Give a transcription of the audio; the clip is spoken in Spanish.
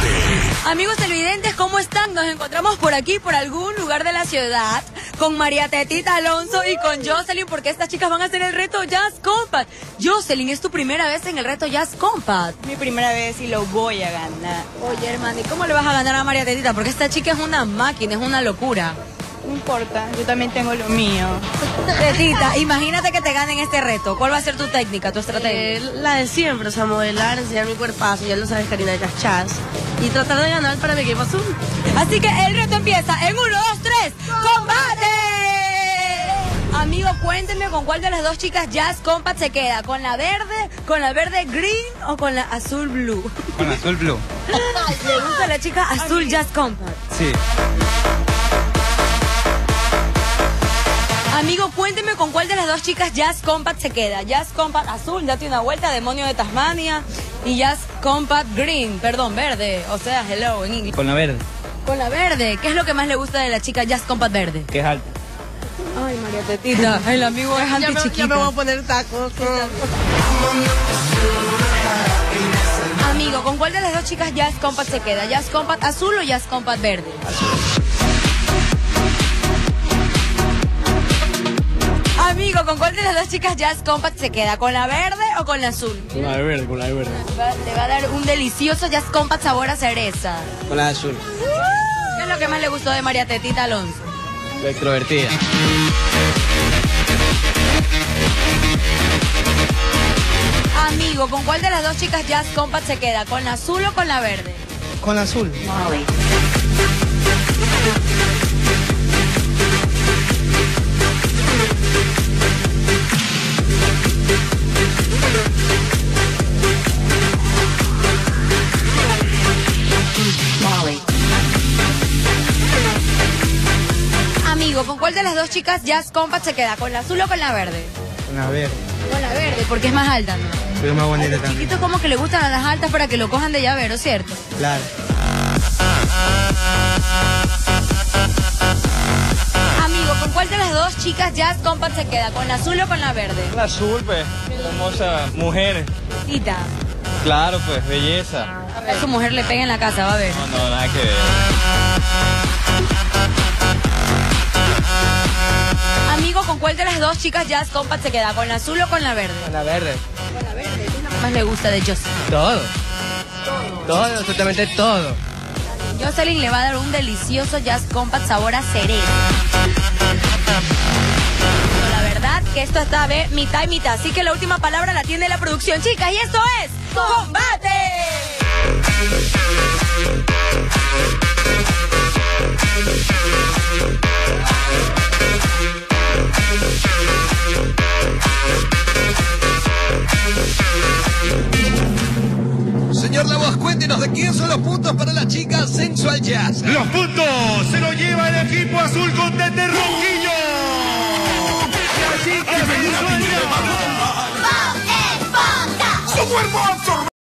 Amigos televidentes, ¿cómo están? Nos encontramos por aquí, por algún lugar de la ciudad, con María Tetita Alonso y con Jocelyn, porque estas chicas van a hacer el reto Jazz Combat. Jocelyn, ¿es tu primera vez en el reto Jazz Combat? Mi primera vez y lo voy a ganar. Oye, hermano, ¿y cómo le vas a ganar a María Tetita? Porque esta chica es una máquina, es una locura. No importa, yo también tengo lo mío. Tetita, imagínate que te ganen este reto. ¿Cuál va a ser tu técnica, tu estrategia? La de siempre, o sea, modelar, enseñar mi cuerpazo, ya lo sabes, Karina de Chas. Y tratar de ganar para mi equipo azul. Así que el reto empieza en 1, 2, 3, ¡combate! Amigo, cuéntenme con cuál de las dos chicas Jazz Combat se queda. ¿Con la verde green o con la azul blue? Con la azul blue. ¿Le gusta a la chica azul Jazz Combat? Sí. Amigo, cuénteme con cuál de las dos chicas Jazz Combat se queda. Jazz Combat azul, date una vuelta, demonio de Tasmania. Y Jazz Combat green, perdón, verde. O sea, hello en inglés. Con la verde. Con la verde. ¿Qué es lo que más le gusta de la chica Jazz Combat verde? Que es alta. Ay, María Tetita, el amigo es anti-chiquita. Ya me voy a poner tacos. Amigo, ¿con cuál de las dos chicas Jazz Combat se queda? ¿Jazz Combat azul o Jazz Combat verde? Azul. Amigo, ¿con cuál de las dos chicas Jazz Combat se queda? ¿Con la verde o con la azul? Con la verde, con la verde. Le va a dar un delicioso Jazz Combat sabor a cereza. Con la azul. ¿Qué es lo que más le gustó de María Tetita Alonso? La extrovertida. Amigo, ¿con cuál de las dos chicas Jazz Combat se queda? ¿Con la azul o con la verde? Con la azul. Amigo, ¿con cuál de las dos chicas Jazz Combat se queda? ¿Con la azul o con la verde? Con la verde. Con la verde, porque es más alta, ¿no? Pero es más bonita A los también. chiquitos como que le gustan a las altas para que lo cojan de llavero, ¿cierto? Claro. Amigo, ¿con cuál de las dos chicas Jazz Combat se queda? ¿Con la azul o con la verde? La azul, pues, hermosa mujer. Tita, Claro, pues, belleza. a su mujer le pega en la casa, va a ver. No, nada que ver. Amigo, ¿con cuál de las dos chicas Jazz Combat se queda? ¿Con la azul o con la verde? Con la verde. Con la verde, ¿qué es lo que más le gusta de Jocelyn? Todo. Todo, absolutamente todo. Jocelyn le va a dar un delicioso Jazz Combat sabor a cereza. Pero la verdad que esto está de mitad y mitad, así que la última palabra la tiene la producción, chicas, y esto es ¡combate! Señor La Voz, cuéntenos de quién son los puntos para la chica Sensual Jazz. Los puntos se los lleva el equipo azul con Tete Ronquillo. La chica Sensual Jazz. ¡Su cuerpo!